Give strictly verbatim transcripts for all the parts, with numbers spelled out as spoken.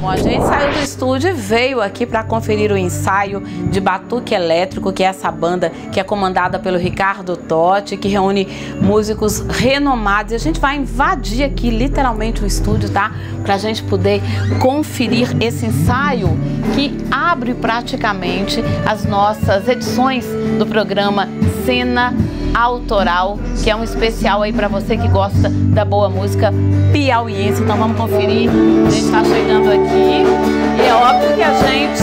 A gente saiu do estúdio e veio aqui para conferir o ensaio de Batuque Elétrico, que é essa banda que é comandada pelo Ricardo Totti, que reúne músicos renomados. E a gente vai invadir aqui literalmente o estúdio, tá? Pra gente poder conferir esse ensaio que abre praticamente as nossas edições do programa Cena Autoral, que é um especial aí para você que gosta da boa música piauiense. Então vamos conferir. A gente está chegando aqui e é óbvio que a gente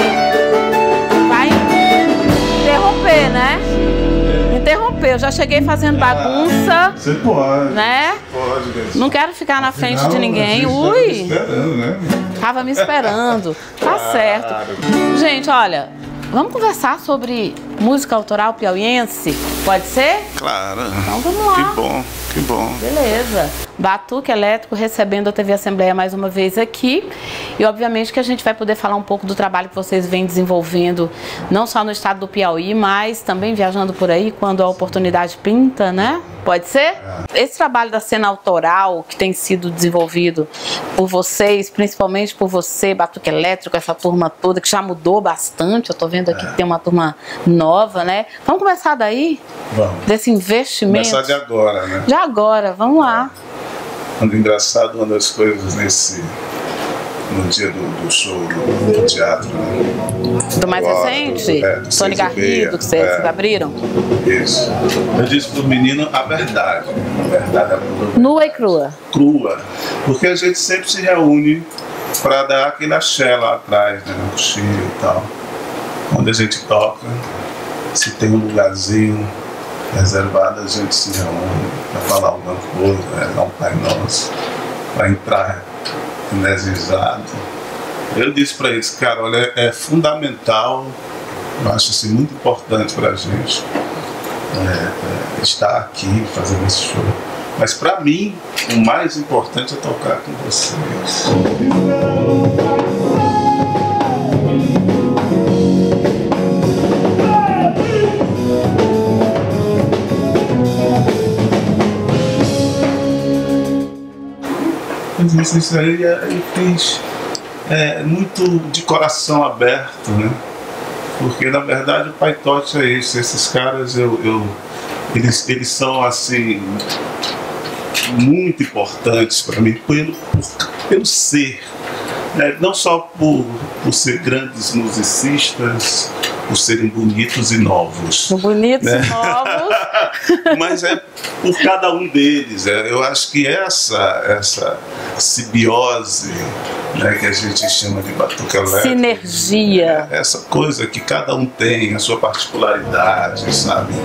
vai interromper, né? Interromper. Eu já cheguei fazendo bagunça. Você pode. Né? Pode. Não quero ficar na frente Afinal, de ninguém. Ui! Ui! Esperando, né? Tava me esperando. Tá certo. Gente, olha, vamos conversar sobre música autoral piauiense? Pode ser? Claro. Então vamos lá. Que bom, que bom. Beleza. Batuque Elétrico recebendo a T V Assembleia mais uma vez aqui. E obviamente que a gente vai poder falar um pouco do trabalho que vocês vêm desenvolvendo, não só no estado do Piauí, mas também viajando por aí quando a oportunidade pinta, né? Pode ser? É. Esse trabalho da cena autoral que tem sido desenvolvido por vocês, principalmente por você, Batuque Elétrico, essa turma toda que já mudou bastante. Eu tô vendo aqui é. que tem uma turma nova, né? Vamos começar daí? Vamos. Desse investimento. Começar de agora, né? De agora, vamos lá. Quando engraçado, uma das coisas nesse no dia do, do show do, do teatro, né? Do mais agora, recente? Do, é, do Tony Garrido, que vocês é, abriram? Isso. Eu disse pro menino a verdade. A verdade é nua e crua. Crua. Porque a gente sempre se reúne para dar aquele axé lá atrás, né? No Chile e tal. Quando a gente toca, se tem um lugarzinho reservado, a gente se reúne para falar alguma coisa, né? Dar um Pai Nosso, para entrar energizado. Eu disse para eles, cara, olha, é fundamental, eu acho assim, muito importante para a gente é, é, estar aqui fazendo esse show. Mas para mim, o mais importante é tocar com vocês. Isso aí eu fiz é, muito de coração aberto, né? Porque na verdade o Pai Totti é isso. Esses caras eu, eu, eles, eles são assim muito importantes para mim pelo, por, pelo ser, né? Não só por, por ser grandes musicistas, por serem bonitos e novos. Bonitos né? e novos. Mas é por cada um deles. É, eu acho que essa, essa simbiose, né, que a gente chama de batuque elétrico, sinergia. É, essa coisa que cada um tem, a sua particularidade, sabe?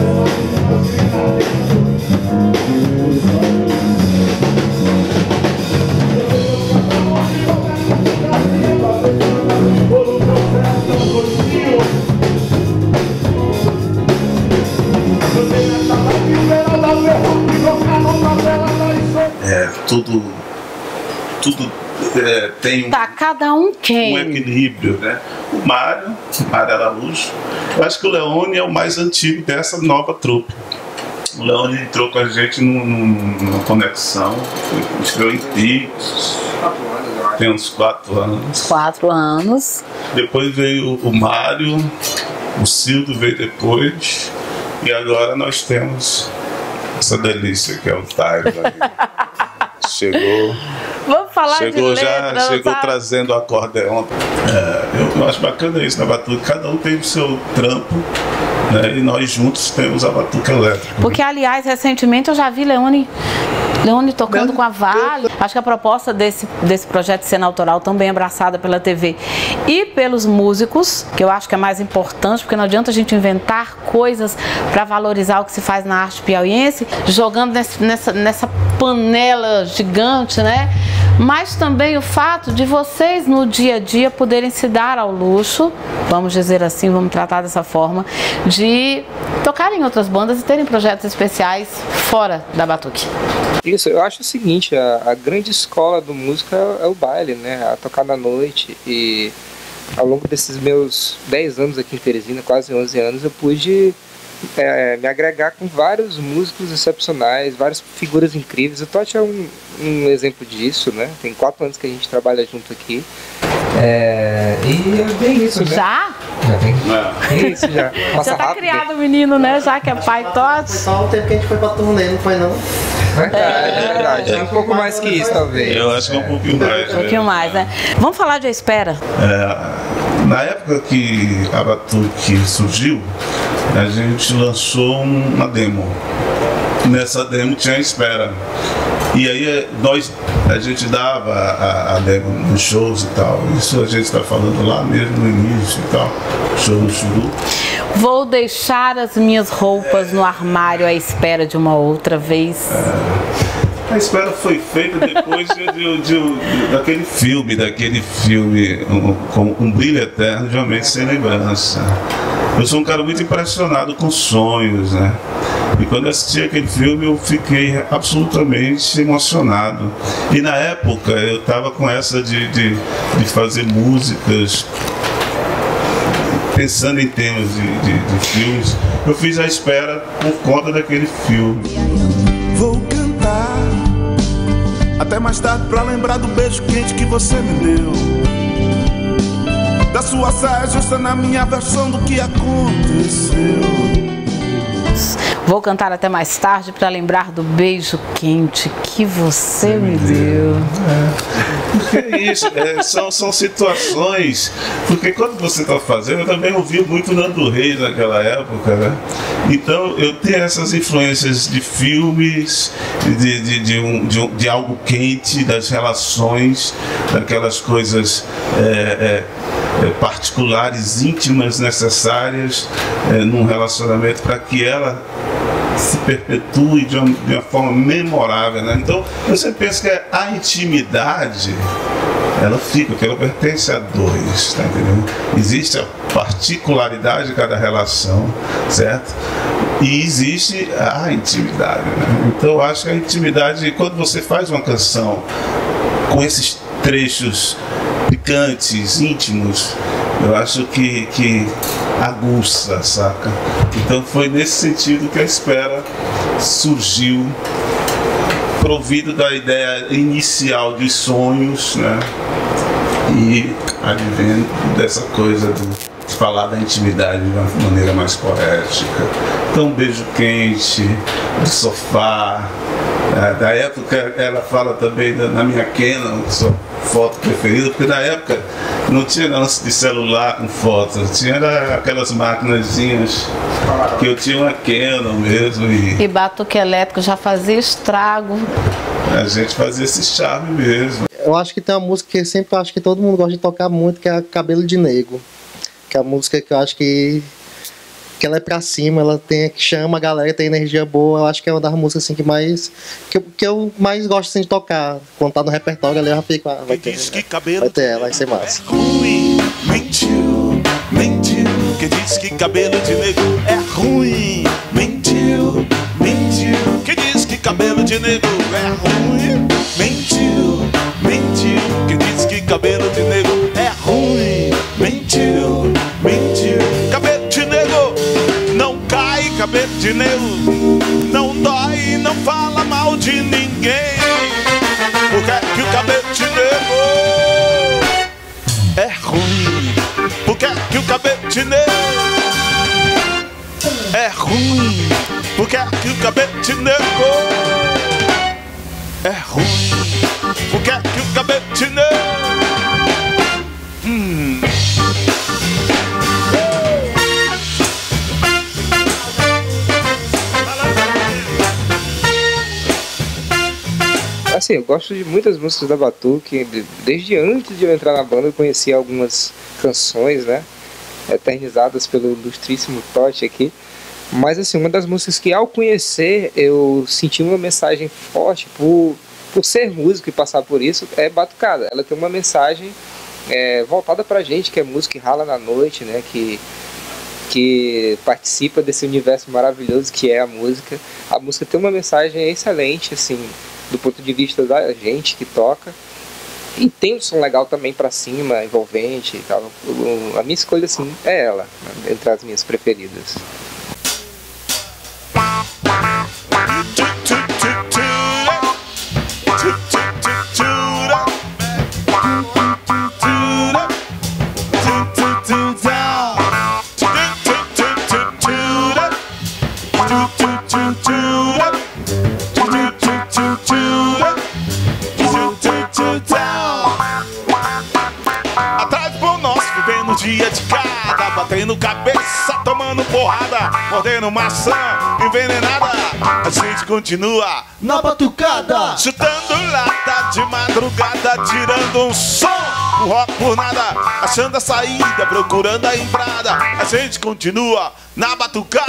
É, tudo, tudo é, tem um, tá, cada um quem? um equilíbrio, né? O Mário, o Mário Araújo, eu acho que o Leone é o mais antigo dessa nova trupe. O Leone entrou com a gente num, numa conexão, estreou em Pix, tem uns quatro anos. Quatro anos. Depois veio o Mário, o Cildo veio depois, e agora nós temos essa delícia que é o Tairo. Chegou. Vamos falar chegou de já, letras, chegou tá? trazendo o acordeon. É, eu, eu acho bacana isso na batuque. Cada um tem o seu trampo, né? E nós juntos temos a batuque elétrica. Porque, aliás, recentemente eu já vi Leone, Leone tocando com a Vale. Acho que a proposta desse, desse projeto de cena autoral também é abraçada pela T V e pelos músicos, que eu acho que é mais importante, porque não adianta a gente inventar coisas para valorizar o que se faz na arte piauiense, jogando nesse, nessa, nessa panela gigante, né? Mas também o fato de vocês no dia a dia poderem se dar ao luxo, vamos dizer assim, vamos tratar dessa forma, de tocarem em outras bandas e terem projetos especiais fora da batuque. Isso, eu acho o seguinte, a, a grande escola do músico é, é o baile, né? A tocar na noite. E ao longo desses meus dez anos aqui em Teresina, quase onze anos, eu pude é, me agregar com vários músicos excepcionais, várias figuras incríveis. O Totti é um, um exemplo disso, né? Tem quatro anos que a gente trabalha junto aqui. É, e é bem isso, né? Já? Já tem, tem isso já. Passa já tá rápido. criado o menino, né? Já que é pai Totti. Foi só o tempo que a gente foi pra turnê, não foi não? Verdade, é verdade. É um pouco mais que isso, talvez. Eu acho que é um pouquinho mais. Um pouquinho mais, né? Vamos falar de A Espera. É, na época que a Batuque surgiu, a gente lançou uma demo. Nessa demo tinha A Espera. E aí nós, a gente dava a, a demo nos shows e tal. Isso a gente está falando lá mesmo no início e tal. Show no Churu. Vou deixar as minhas roupas no armário à espera de uma outra vez. É, a espera foi feita depois de, de, de, de, daquele filme, daquele filme um, com um brilho eterno de uma mente sem lembrança. Eu sou um cara muito impressionado com sonhos, né? E quando eu assisti aquele filme eu fiquei absolutamente emocionado. E na época eu estava com essa de, de, de fazer músicas pensando em temas de, de, de filmes. Eu fiz A Espera por conta daquele filme. Vou cantar até mais tarde pra lembrar do beijo quente que você me deu, da sua saia justa na minha versão do que aconteceu. Vou cantar até mais tarde para lembrar do beijo quente que você me deu. É. É isso, é, são, são situações, porque quando você está fazendo, eu também ouvi muito Nando Reis naquela época, né? Então eu tenho essas influências de filmes, de, de, de, um, de, um, de algo quente, das relações, daquelas coisas é, é, particulares, íntimas, necessárias é, num relacionamento para que ela se perpetue de uma, de uma forma memorável, né? Então eu sempre penso que a intimidade ela fica, porque ela pertence a dois, tá entendendo? Existe a particularidade de cada relação, certo? E existe a intimidade, né? Então eu acho que a intimidade, quando você faz uma canção com esses trechos picantes, íntimos, eu acho que, que aguça, saca? Então foi nesse sentido que A Espera surgiu, provido da ideia inicial de sonhos, né? E advento dessa coisa de falar da intimidade de uma maneira mais poética. Então, beijo quente, do sofá. Da época, ela fala também da, na minha Canon, sua foto preferida, porque na época não tinha lance de celular com foto, tinha aquelas maquinazinhas que eu tinha uma Canon mesmo. E, e batuque elétrico já fazia estrago. A gente fazia esse charme mesmo. Eu acho que tem uma música que sempre acho que todo mundo gosta de tocar muito, que é Cabelo de Negro. Que é a música que eu acho que que ela é pra cima, ela tem, que chama a galera, tem energia boa. Eu acho que é uma das músicas assim, que mais que eu, que eu mais gosto assim, de tocar. Quando tá no repertório ali, eu já fico, ah, vai ter, vai ter ela, vai ser massa. É ruim, mentiu, mentiu. Quem diz que cabelo de negro é ruim, mentiu, mentiu. Quem diz que cabelo de negro é ruim, mentiu, mentiu. Quem diz que cabelo de negro é ruim, mentiu, mentiu. Cabelo de negro não cai, cabelo de negro não dói, não fala mal de ninguém. Porque é que o cabelo de negro é ruim? Porque é que o cabelo de negro é ruim? Porque é que o cabelo de negro é ruim? Porque é que o cabelo de negro hum. Assim, eu gosto de muitas músicas da Batuque. Desde antes de eu entrar na banda eu conhecia algumas canções, né, eternizadas pelo ilustríssimo Totti aqui. Mas assim, uma das músicas que ao conhecer eu senti uma mensagem forte por, por ser músico e passar por isso é Batucada. Ela tem uma mensagem é, voltada pra gente que é música e rala na noite, né, que, que participa desse universo maravilhoso que é a música. A música tem uma mensagem excelente, assim, do ponto de vista da gente que toca, e tem um som legal também pra cima, envolvente e tal. A minha escolha assim é ela, né, entre as minhas preferidas. batendo cabeça, tomando porrada, mordendo maçã envenenada. A gente continua na batucada, chutando lata de madrugada, tirando um som, um rock por nada, achando a saída, procurando a entrada. A gente continua na batucada.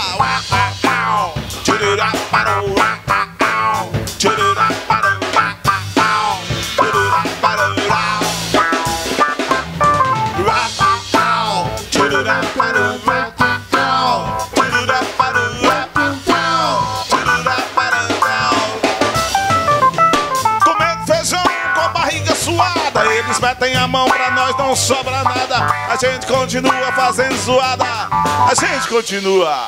Comendo feijão com a barriga suada, eles metem a mão pra nós, não sobra nada. A gente continua fazendo zoada, a gente continua.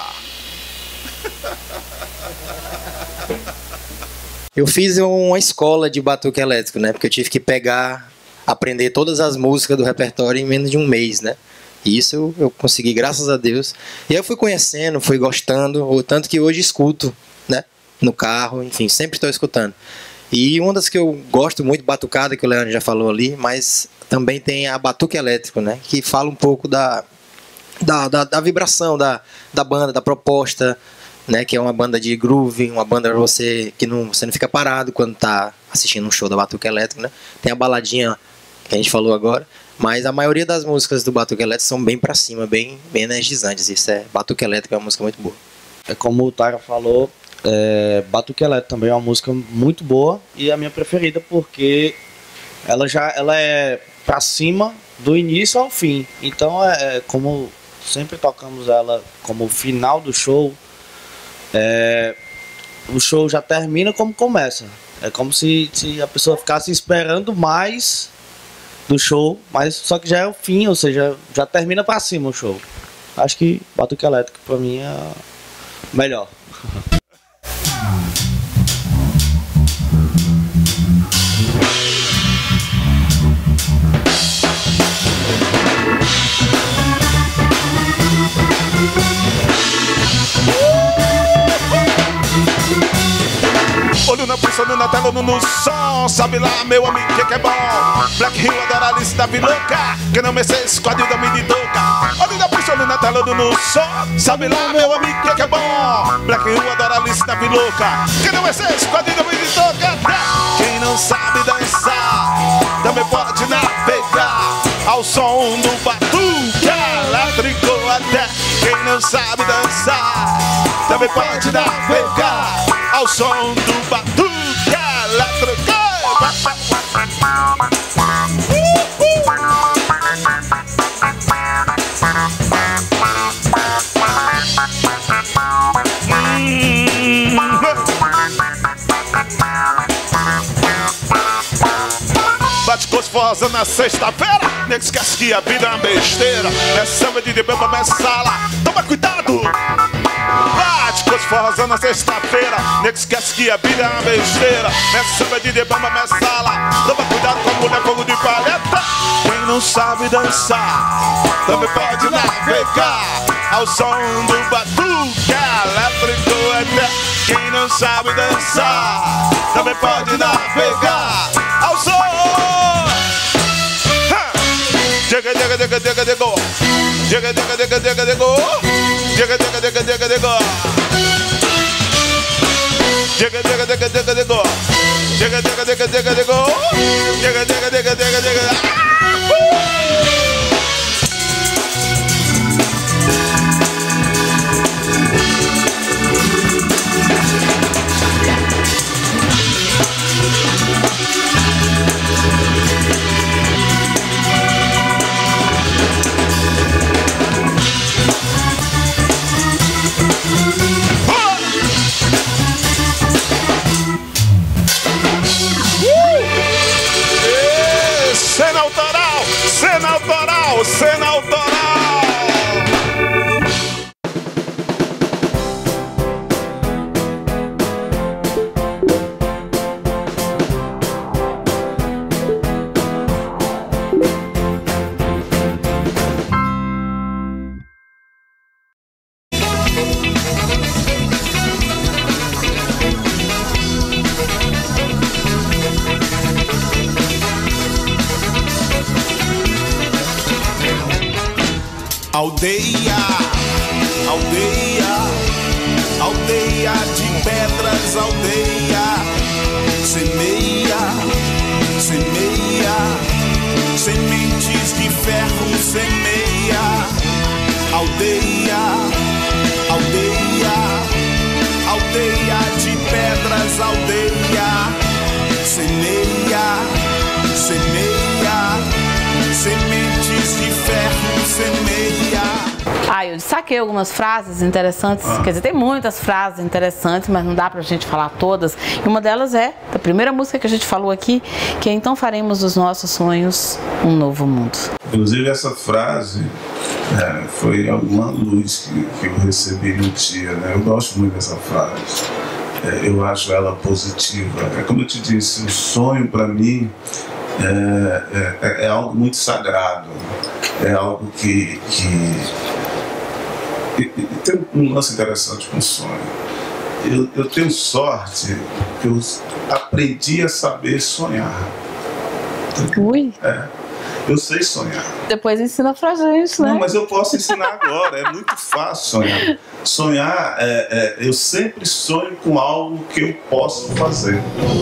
Eu fiz uma escola de batuque elétrico, né? Porque eu tive que pegar, aprender todas as músicas do repertório em menos de um mês, né? E isso eu consegui, graças a Deus. E aí eu fui conhecendo, fui gostando, o tanto que hoje escuto, né? No carro, enfim, sempre estou escutando. E uma das que eu gosto muito, batucada, que o Leandro já falou ali, mas também tem a batuque elétrico, né? Que fala um pouco da, da, da, da vibração da, da banda, da proposta, né, que é uma banda de groove, uma banda pra você que não, você não fica parado quando tá assistindo um show da Batuque Elétrico, né? Tem a baladinha que a gente falou agora, mas a maioria das músicas do Batuque Elétrico são bem pra cima, bem, bem energizantes. Isso é, Batuque Elétrico é uma música muito boa. É como o Taira falou, é, Batuque Elétrico também é uma música muito boa e a minha preferida porque ela já ela é pra cima do início ao fim. Então é, é como sempre tocamos ela como final do show. É, o show já termina como começa. É como se, se a pessoa ficasse esperando mais do show, mas só que já é o fim, ou seja, já termina pra cima o show. Acho que Batuque Elétrico pra mim é melhor. Olho na pulsa, olho na tela, olho no som. Sabe lá, meu amigo, que que é bom? Black Hill adora a lista louca, que não me sei esquadrilha da mini toca. Olho na pulsa, olho na tela, olho no som. Sabe lá, meu amigo, que que é bom? Black Hill adora a lista louca, que não me sei esquadrilha da mini toca. Quem não sabe dançar também pode navegar ao som do batuque elétrico até. Quem não sabe dançar também pode navegar ao som do batuque elétrico. Bate com os forrozão na sexta-feira, nem esquece que a vida é uma besteira. É samba de debeba, mas sala, toma cuidado. Bate com os forrozão na sexta-feira, nem esquece que a vida é uma besteira. É samba de debamba, mas sala, toma cuidado com a mulher fogo de palheta. Quem não sabe dançar também pode navegar ao som do batuque elétrico até. Quem não sabe dançar também pode navegar ao som. Diga, diga, diga, diga, diga. Diga, diga, diga, diga, diga. Diga, diga, diga, diga, diga. Diga, diga, diga, diga, diga. Diga, diga, diga, diga, diga. Diga, diga, diga, diga, diga. Aldeia, aldeia, aldeia de pedras, aldeia. Semeia, semeia, sementes de ferro, semeia. Aldeia, aldeia, aldeia de pedras, aldeia. Semeia, semeia, sementes de ferro, semeia. Ah, eu saquei algumas frases interessantes, Ah. quer dizer, tem muitas frases interessantes, mas não dá pra gente falar todas. E uma delas é a primeira música que a gente falou aqui, que é Então Faremos dos Nossos Sonhos um Novo Mundo. Inclusive essa frase é, foi alguma luz que, que eu recebi no dia, né? Eu gosto muito dessa frase. É, eu acho ela positiva. É como eu te disse, o sonho para mim é, é, é algo muito sagrado. É algo que, que... E, e tem um lance interessante com o sonho. Eu, eu tenho sorte que eu aprendi a saber sonhar. Ui, É, eu sei sonhar. depois ensina pra gente, né? Não, mas eu posso ensinar agora, é muito fácil sonhar. Sonhar, é, é, eu sempre sonho com algo que eu posso fazer.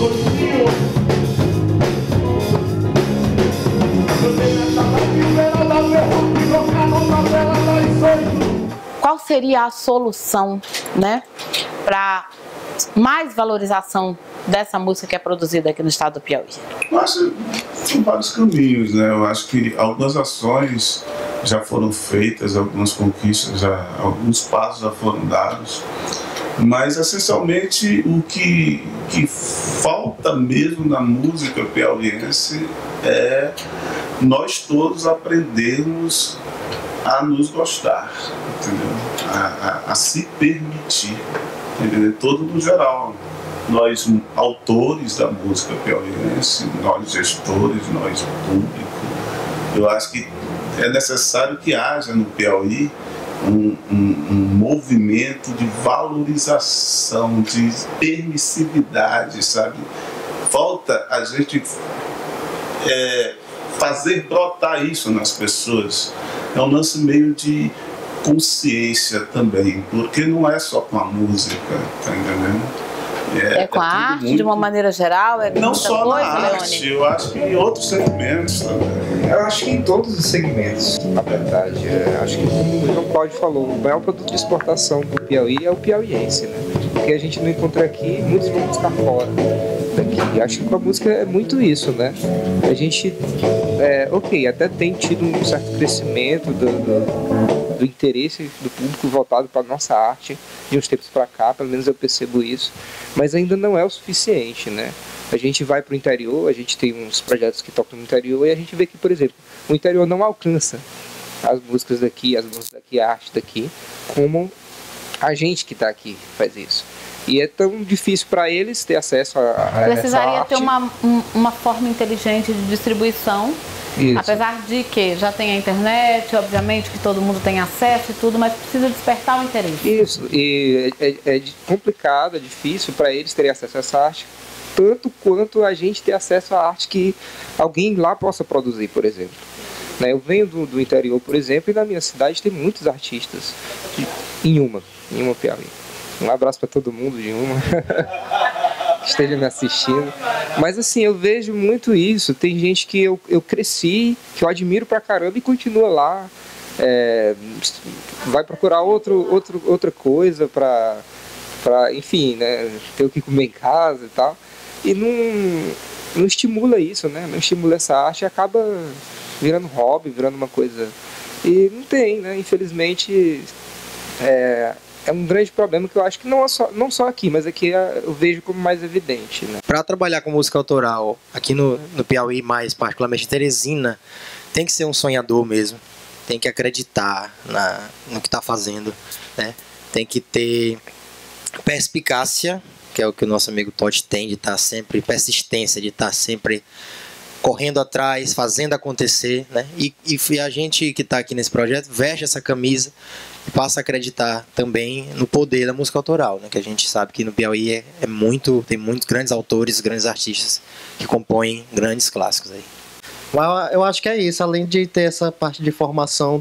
Qual seria a solução, né, para mais valorização dessa música que é produzida aqui no estado do Piauí? Eu acho que são vários caminhos, né? Eu acho que algumas ações já foram feitas, algumas conquistas, já, alguns passos já foram dados. Mas, essencialmente, o que, que falta mesmo na música piauiense é nós todos aprendermos a nos gostar, entendeu? A, a, a se permitir, entendeu? Todo no geral. Nós, autores da música piauiense, nós gestores, nós público, eu acho que é necessário que haja no Piauí um, um, um movimento de valorização, de permissividade, sabe? Falta a gente é, fazer brotar isso nas pessoas. É um lance meio de consciência também, porque não é só com a música, tá entendendo? É, é com a arte, muito... de uma maneira geral? É não muita só coisa, na arte, Leone? eu acho que em outros segmentos também. Eu acho que em todos os segmentos, na verdade. É, acho que, como o João Cláudio falou, o maior produto de exportação do Piauí é o piauiense, né? Porque a gente não encontra aqui, muitos vão buscar fora daqui. Acho que com a música é muito isso, né? A gente, é, ok, até tem tido um certo crescimento do, do, do interesse do público voltado para a nossa arte de uns tempos para cá, pelo menos eu percebo isso, mas ainda não é o suficiente, né? A gente vai para o interior, a gente tem uns projetos que tocam no interior e a gente vê que, por exemplo, o interior não alcança as músicas daqui, as músicas daqui, a arte daqui, como a gente que está aqui faz isso. E é tão difícil para eles ter acesso a, a Precisaria essa ter arte. uma, um, uma forma inteligente de distribuição, Isso. apesar de que já tem a internet, obviamente que todo mundo tem acesso e tudo, mas precisa despertar o interesse. Isso, e é, é, é complicado, é difícil para eles terem acesso a essa arte, tanto quanto a gente ter acesso à arte que alguém lá possa produzir, por exemplo. Né, eu venho do, do interior, por exemplo, e na minha cidade tem muitos artistas, de, em uma, em uma Piauí. Um abraço para todo mundo de uma que esteja me assistindo. Mas assim, eu vejo muito isso. Tem gente que eu, eu cresci, que eu admiro pra caramba e continua lá. É, vai procurar outro, outro, outra coisa pra, pra, enfim, né, ter o que comer em casa e tal. E não, não estimula isso, né? Não estimula essa arte e acaba virando hobby, virando uma coisa. E não tem, né? Infelizmente, é, é um grande problema que eu acho que não, é só, não só aqui, mas aqui eu vejo como mais evidente, né? Para trabalhar com música autoral aqui no, no Piauí, mais particularmente Teresina, tem que ser um sonhador mesmo. Tem que acreditar na, no que está fazendo, né? Tem que ter perspicácia, que é o que o nosso amigo Totti tem, de estar sempre, persistência, de estar sempre correndo atrás, fazendo acontecer, né? E, e a gente que está aqui nesse projeto veste essa camisa e passa a acreditar também no poder da música autoral, né? Que a gente sabe que no Piauí é, é muito, tem muitos grandes autores, grandes artistas que compõem grandes clássicos aí. Eu acho que é isso, além de ter essa parte de formação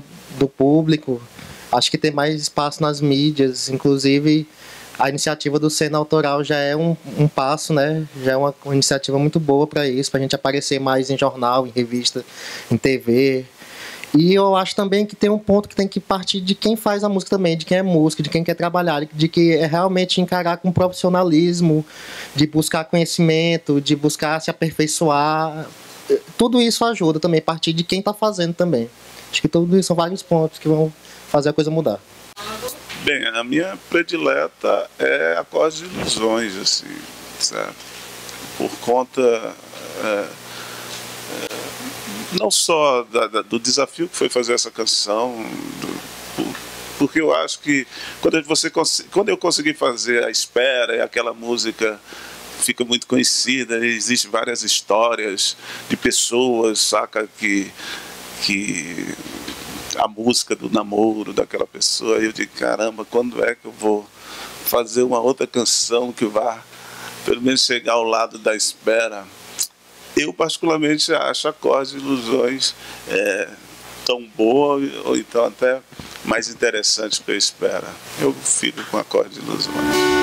do público, acho que tem mais espaço nas mídias, inclusive a iniciativa do Cena Autoral já é um, um passo, né? Já é uma, uma iniciativa muito boa para isso, para a gente aparecer mais em jornal, em revista, em T V. E eu acho também que tem um ponto que tem que partir de quem faz a música também, de quem é músico, de quem quer trabalhar, de que é realmente encarar com profissionalismo, de buscar conhecimento, de buscar se aperfeiçoar. Tudo isso ajuda também, a partir de quem está fazendo também. Acho que tudo isso são vários pontos que vão fazer a coisa mudar. Bem, a minha predileta é Acordes de Ilusões, assim, certo? Por conta... É, é, não só da, da, do desafio que foi fazer essa canção, do, porque eu acho que quando, você, quando eu consegui fazer A Espera, e aquela música fica muito conhecida, existem várias histórias de pessoas, saca, que, que a música do namoro daquela pessoa, eu digo, caramba, quando é que eu vou fazer uma outra canção que vá pelo menos chegar ao lado da espera? Eu, particularmente, acho Acordes de Ilusões é, tão boa, ou então até mais interessante que a Espera. Eu fico com Acordes de Ilusões.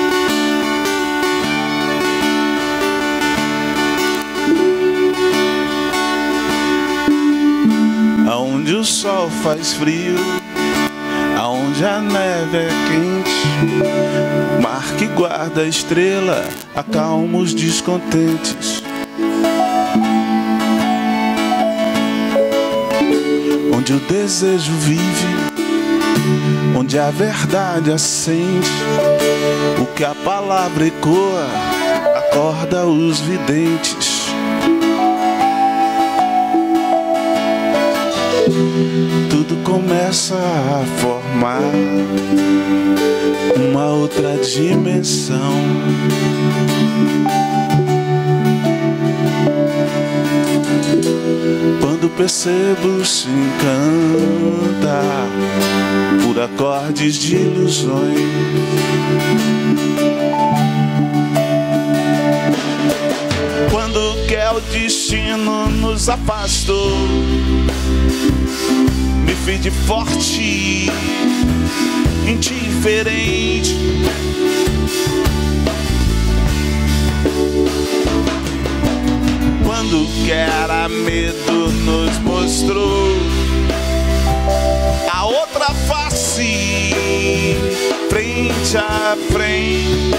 Aonde o sol faz frio, aonde a neve é quente, mar que guarda a estrela, acalma os descontentes. Onde o desejo vive, onde a verdade acende, o que a palavra ecoa, acorda os videntes. Tudo começa a formar uma outra dimensão. Quando percebo se encanta por acordes de ilusões. Quando quer o destino nos afastou, me fiz de forte, indiferente. Quando que era medo nos mostrou a outra face, frente a frente.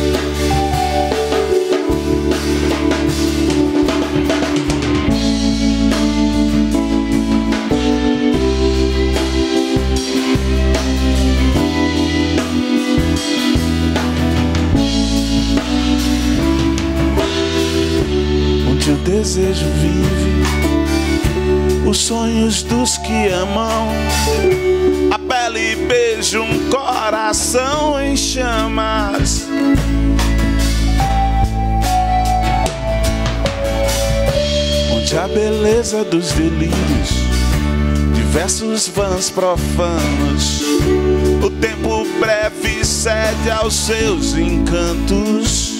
O desejo vive, os sonhos dos que amam, a pele beija um coração em chamas. Onde a beleza dos delírios, diversos vãs profanos, o tempo breve cede aos seus encantos.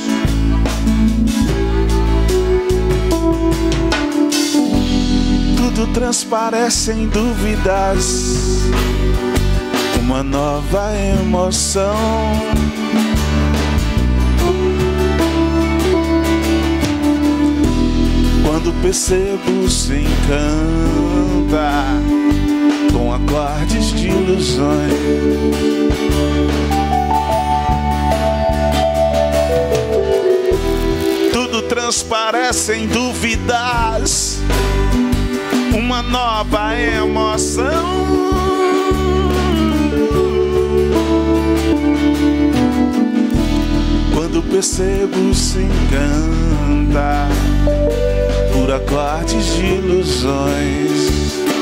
Tudo transparece em dúvidas, uma nova emoção. Quando percebo se encanta com acordes de ilusões. Tudo transparece em dúvidas, uma nova emoção. Quando percebo se encanta por acordes de ilusões.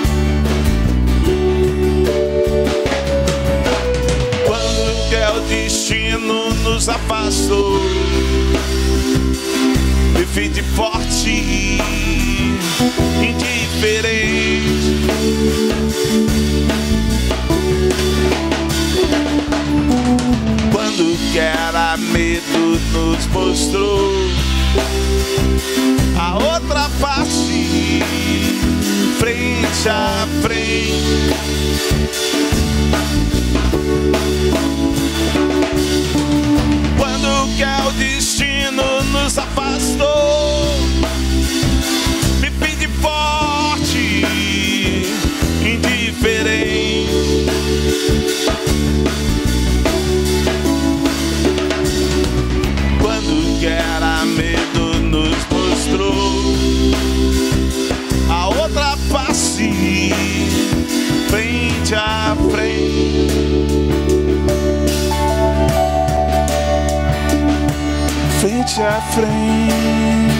Quando quer o destino nos afastou, me fiz de forte, indiferente. Quando que era medo nos mostrou a outra face, frente a frente. Quando que o destino nos afastou, me fiz de forte, indiferente. Quando que era medo nos mostrou a outra face, frente a frente. Frente a frente.